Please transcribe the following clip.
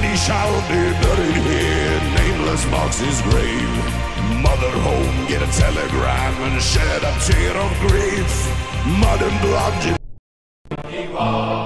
shall be buried here. Nameless marks his grave. Mother home, get a telegram and shed a tear of grief. Mud and blood.